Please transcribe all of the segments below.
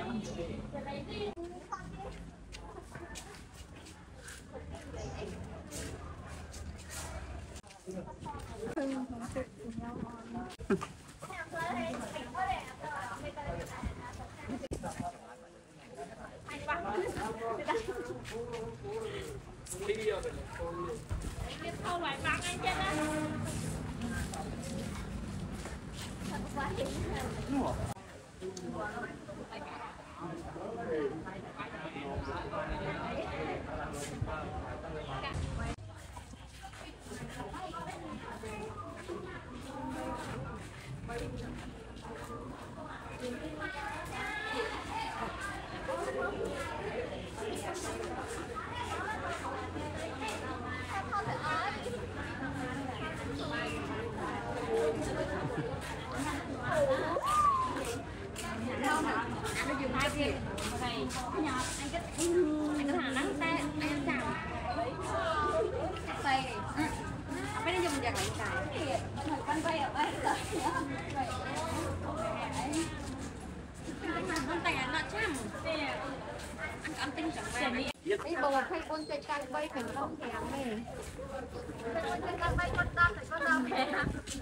Đi bộ hay buôn cây căng bay phải không thèm nè. Buôn cây căng bay con đâm phải con đâm nè.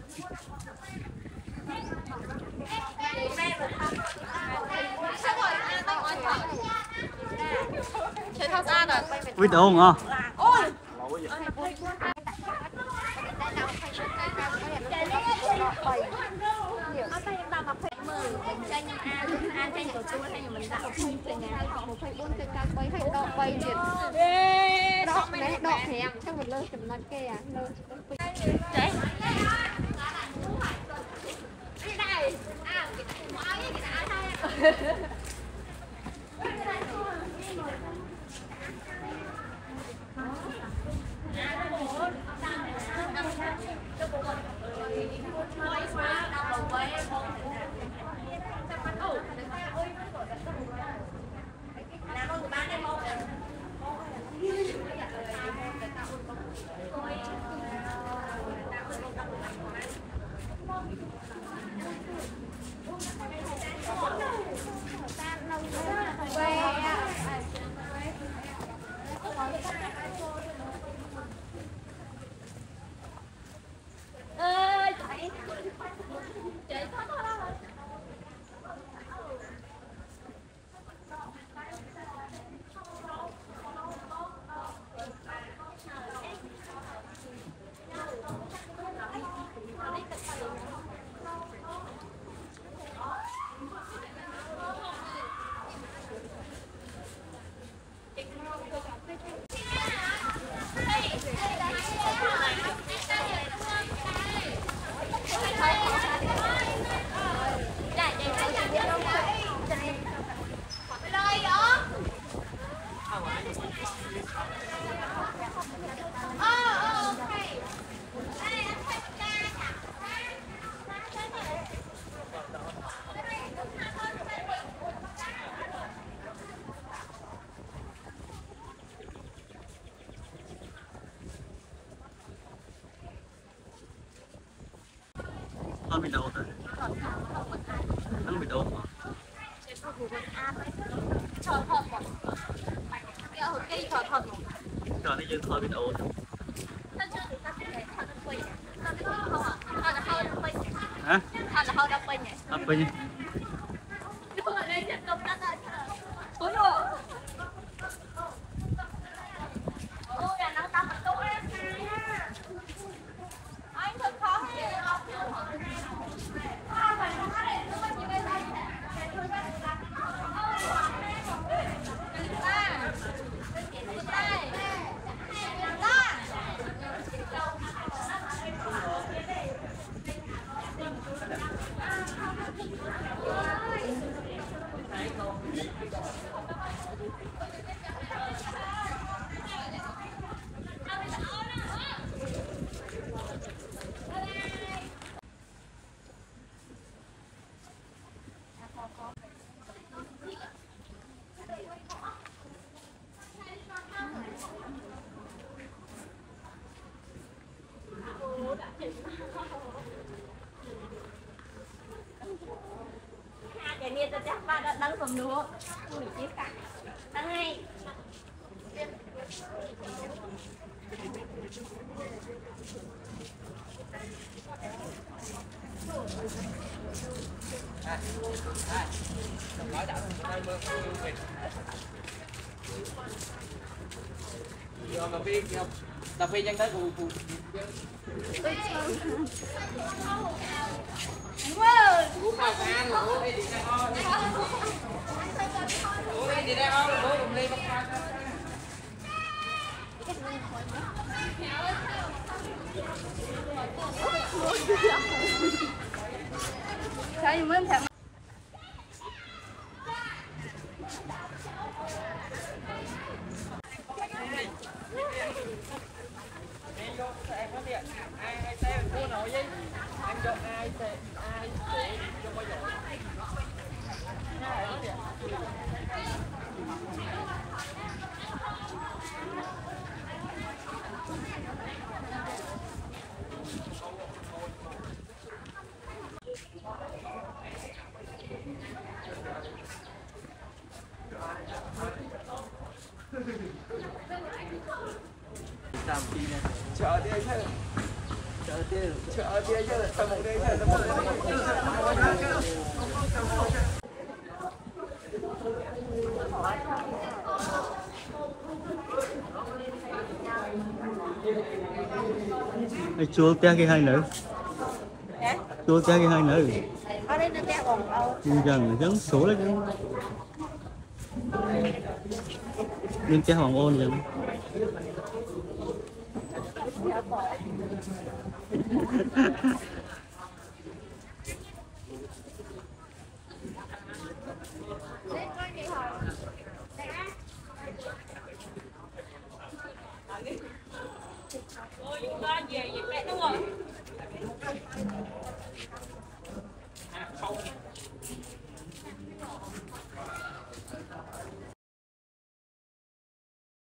Chơi thao xa rồi. Biết đâu không? Ôi. Tranh của chú hay mình đã không trên nhà họ một phải buôn cây căng bay hay đọ bay điện đọ đấy đọ thèm chắc một lơ chấm nói kè lơ đấy cái này à cái này Nó bị đâu rồi? Nó bị đâu mà? Rồi nó dương thôi bị đâu rồi? Hả? Hấp bình. đang phẩm nữa mình chia cả đang ngay cà phê nhanh tới phụ phụ vào ăn ngủ đi đi ra ngon ngủ đi ra ngon ngủ cùng đi bắt sao mới thèm ai xe mua nổi với anh cho ai xe ai để cho bao giờ làm gì này chợ đi chứ chợ đi chứ sao một đi chua té cái hai nữ chua té cái hai nữ ở đây nó té còn đâu gần giống số đấy chứ nên té hoàng ôn vậy Ôi, ba về